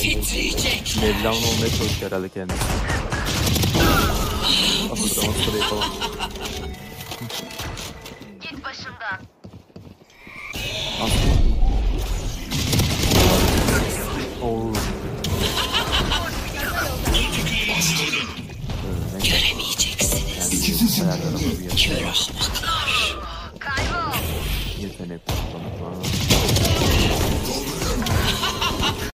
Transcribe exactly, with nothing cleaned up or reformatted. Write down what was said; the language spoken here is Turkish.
Titriyecek. Mevlam olmaya çalışıyor herhalde kendisi. Asıra masıra yapalım. Git başımdan. Ooo. Göremeyeceksiniz. Ayarlarına bir Kör ahmaklar. Kaybol. yetenek kullanmak.